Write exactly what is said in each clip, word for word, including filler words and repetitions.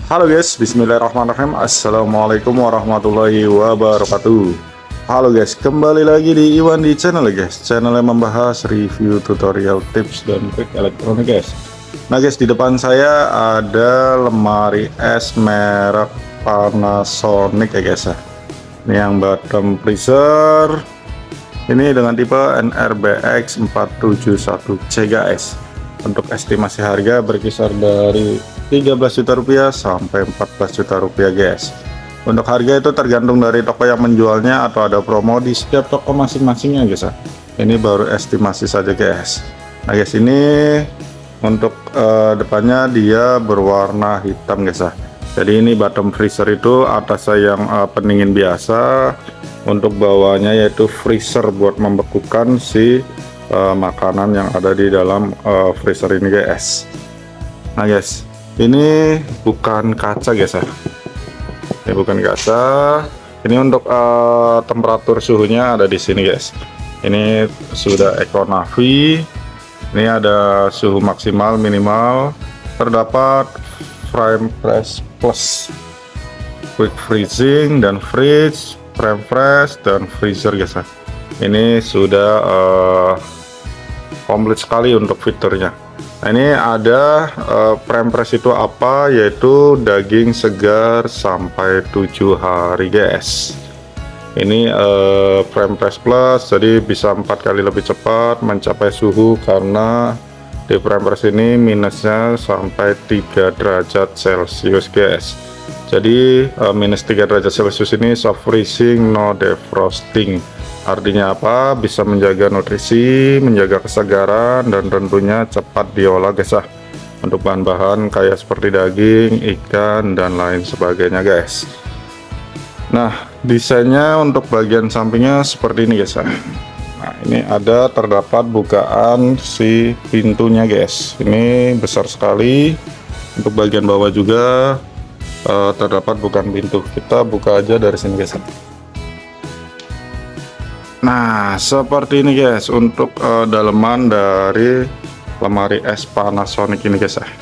Halo guys, bismillahirrahmanirrahim. Assalamualaikum warahmatullahi wabarakatuh. Halo guys, kembali lagi di Iwan di channel guys. Channel yang membahas review, tutorial, tips, dan trik elektronik guys. Nah guys, di depan saya ada lemari es merek Panasonic ya guys ya. Ini yang bottom freezer. Ini dengan tipe N R B X empat tujuh satu C guys. Untuk estimasi harga berkisar dari tiga belas juta rupiah sampai empat belas juta rupiah guys. Untuk harga itu tergantung dari toko yang menjualnya atau ada promo di setiap toko masing-masingnya guys ya. Ini baru estimasi saja guys. Nah guys, ini untuk uh, depannya dia berwarna hitam guys ya. Jadi ini bottom freezer itu atasnya yang uh, pendingin biasa, untuk bawahnya yaitu freezer buat membekukan si uh, makanan yang ada di dalam uh, freezer ini guys. Nah guys, ini bukan kaca guys ya. Ini bukan kaca. Ini untuk uh, temperatur suhunya ada di sini guys. Ini sudah Econavi. Ini ada suhu maksimal, minimal. Terdapat frame press plus, quick freezing dan freeze, frame press dan freezer guys ya. Ini sudah uh, komplit sekali untuk fiturnya. Nah, ini ada uh, frame press itu apa, yaitu daging segar sampai tujuh hari guys. Ini uh, frame press plus, jadi bisa empat kali lebih cepat mencapai suhu, karena di frame press ini minusnya sampai tiga derajat celcius guys. Jadi uh, minus tiga derajat celcius ini soft freezing, no defrosting. Artinya apa? Bisa menjaga nutrisi, menjaga kesegaran, dan tentunya cepat diolah guys ya. Untuk bahan-bahan kayak seperti daging, ikan, dan lain sebagainya guys. Nah, desainnya untuk bagian sampingnya seperti ini guys ya. Nah, ini ada terdapat bukaan si pintunya guys. Ini besar sekali. Untuk bagian bawah juga uh, terdapat bukaan pintu. Kita buka aja dari sini guys. Nah, seperti ini guys untuk uh, daleman dari lemari es Panasonic ini guys ya.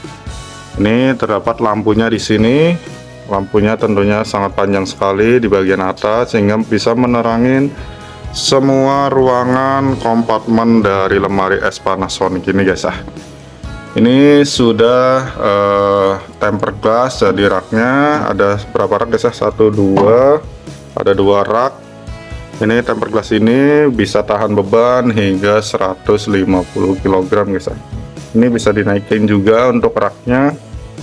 Ini terdapat lampunya di sini. Lampunya tentunya sangat panjang sekali di bagian atas, sehingga bisa menerangin semua ruangan kompartemen dari lemari es Panasonic ini guys ya. Ini sudah uh, tempered glass, jadi raknya ada berapa rak guys ya? Satu, dua, ada dua rak. Ini tempered glass ini bisa tahan beban hingga seratus lima puluh kilogram guys ya. Ini bisa dinaikin juga untuk raknya.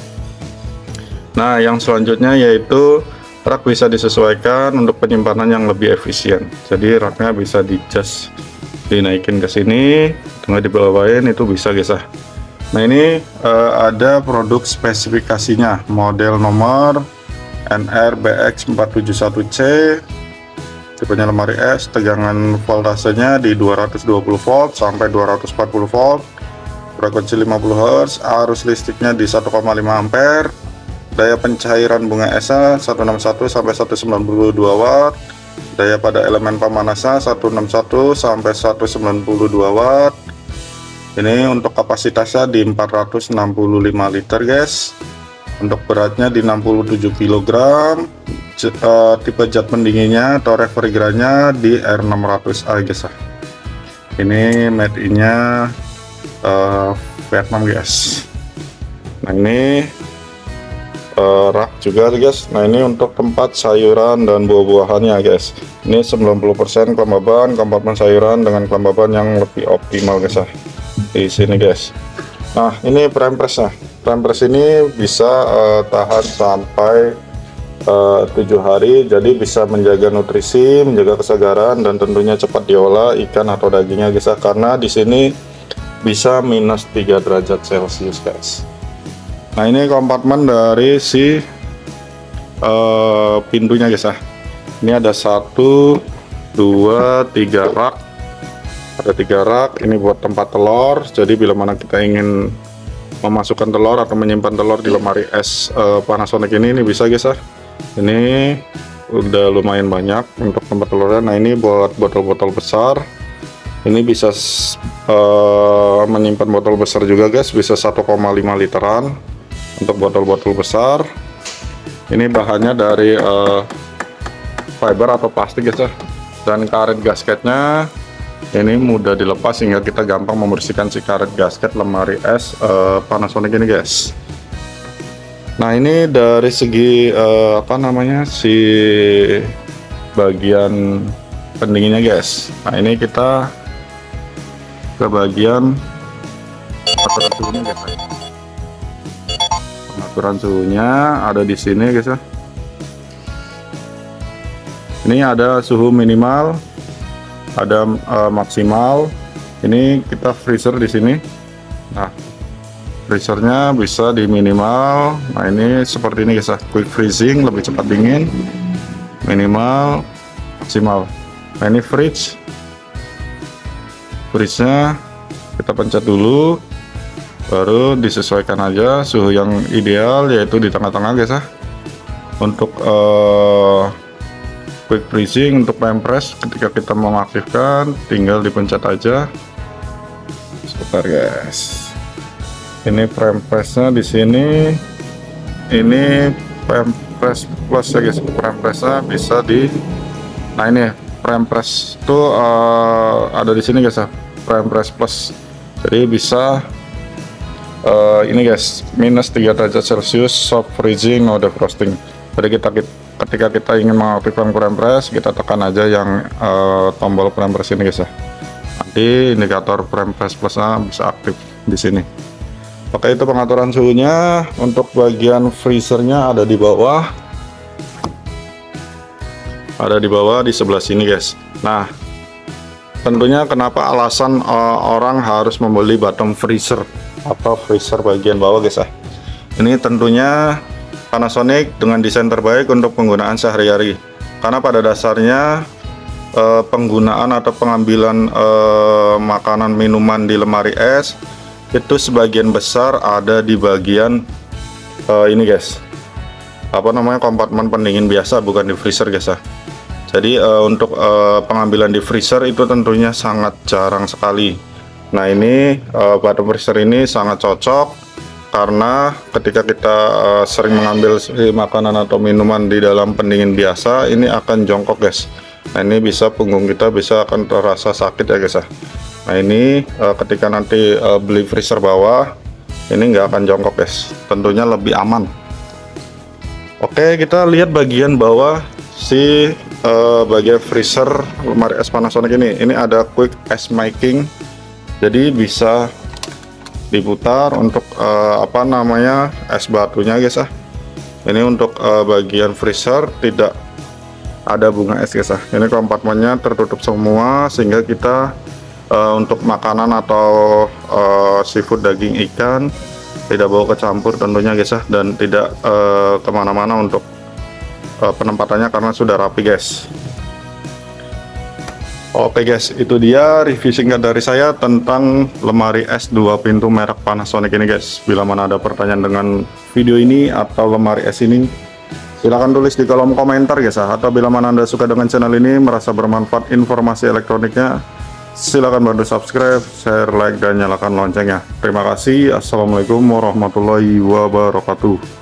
Nah, yang selanjutnya yaitu rak bisa disesuaikan untuk penyimpanan yang lebih efisien. Jadi raknya bisa di adjust, dinaikin ke sini, tengah dibawain itu bisa guys ya. Nah, ini uh, ada produk spesifikasinya, model nomor N R B X empat tujuh satu C. Tipenya lemari es, tegangan voltasenya di dua ratus dua puluh volt sampai dua ratus empat puluh volt, frekuensi lima puluh hertz, arus listriknya di satu koma lima ampere, daya pencairan bunga esnya seratus enam puluh satu sampai seratus sembilan puluh dua watt, daya pada elemen pemanasnya seratus enam puluh satu sampai seratus sembilan puluh dua watt. Ini untuk kapasitasnya di empat ratus enam puluh lima liter guys. Untuk beratnya di enam puluh tujuh kilogram. Uh, tipe jet pendinginnya atau refrigerannya di R enam ratus A guys. Ini made in nya uh, Vietnam guys. Nah, ini uh, rak juga guys. Nah, ini untuk tempat sayuran dan buah-buahannya guys. Ini sembilan puluh persen kelembaban, kompartemen sayuran dengan kelembaban yang lebih optimal guys ya. Di sini guys. Nah, ini frame pressnya. Frame press ini bisa uh, tahan sampai Uh, tujuh hari, jadi bisa menjaga nutrisi, menjaga kesegaran, dan tentunya cepat diolah ikan atau dagingnya guys ya, karena di sini bisa minus tiga derajat celcius guys. Nah, ini kompartemen dari si uh, pintunya guys ya. Ini ada satu, dua, tiga rak. Ada tiga rak. Ini buat tempat telur. Jadi bila mana kita ingin memasukkan telur atau menyimpan telur di lemari es uh, Panasonic ini, ini bisa guys ya. Ini udah lumayan banyak untuk tempat telurnya. Nah, ini buat botol-botol besar. Ini bisa uh, menyimpan botol besar juga guys, bisa satu koma lima literan. Untuk botol-botol besar ini bahannya dari uh, fiber atau plastik guys ya, dan karet gasketnya ini mudah dilepas sehingga kita gampang membersihkan si karet gasket lemari es uh, Panasonic ini guys. Nah ini dari segi uh, apa namanya si bagian pendinginnya guys. Nah ini kita ke bagian pengaturan suhunya guys. Pengaturan suhunya ada di sini guys ya. Ini ada suhu minimal, ada uh, maksimal. Ini kita freezer di sini. Nah, freezernya bisa di minimal. Nah, ini seperti ini guys ya. Quick freezing, lebih cepat dingin. Minimal, maksimal. Nah, ini fridge. Fridge-nya kita pencet dulu, baru disesuaikan aja suhu yang ideal, yaitu di tengah-tengah guys ya. Untuk uh, quick freezing, untuk prime press ketika kita mau mengaktifkan tinggal dipencet aja. Sebentar guys, ini prime pressnya di sini. Ini prime press plus ya guys. Prime pressnya bisa di, nah ini prime press tuh uh, ada di sini guys ya, prime press plus. Jadi bisa uh, ini guys, minus tiga derajat celcius, soft freezing, no defrosting. Jadi kita ketika kita ingin mengaktifkan prime press, kita tekan aja yang uh, tombol prime press ini guys ya. Nanti indikator prime press plusnya bisa aktif di sini. Oke, itu pengaturan suhunya. Untuk bagian freezernya ada di bawah. Ada di bawah di sebelah sini guys. Nah, tentunya kenapa alasan uh, orang harus membeli bottom freezer atau freezer bagian bawah guys ya. Ini tentunya Panasonic dengan desain terbaik untuk penggunaan sehari-hari. Karena pada dasarnya uh, penggunaan atau pengambilan uh, makanan minuman di lemari es itu sebagian besar ada di bagian uh, ini guys. Apa namanya, kompartemen pendingin biasa, bukan di freezer guys ya. Jadi uh, untuk uh, pengambilan di freezer itu tentunya sangat jarang sekali. Nah ini uh, bottom freezer ini sangat cocok karena ketika kita uh, sering mengambil makanan atau minuman di dalam pendingin biasa, ini akan jongkok guys. Nah ini bisa punggung kita bisa akan terasa sakit ya guys ya. Nah ini uh, ketika nanti uh, beli freezer bawah, ini nggak akan jongkok guys. Tentunya lebih aman. Oke, kita lihat bagian bawah si uh, bagian freezer lemari es Panasonic ini. Ini ada quick ice making, jadi bisa diputar untuk uh, apa namanya es batunya guys ya. Ini untuk uh, bagian freezer tidak ada bunga es guys ya. Ini kompartemennya tertutup semua sehingga kita uh, untuk makanan atau uh, seafood, daging ikan tidak bau kecampur tentunya guys ya, dan tidak uh, kemana-mana untuk penempatannya karena sudah rapi guys. Oke guys, itu dia review singkat dari saya tentang lemari es dua pintu merek Panasonic ini guys. Bila mana ada pertanyaan dengan video ini atau lemari es ini, silahkan tulis di kolom komentar guys ya. Atau bila mana Anda suka dengan channel ini, merasa bermanfaat informasi elektroniknya, silahkan bantu subscribe, share, like, dan nyalakan loncengnya. Terima kasih. Assalamualaikum warahmatullahi wabarakatuh.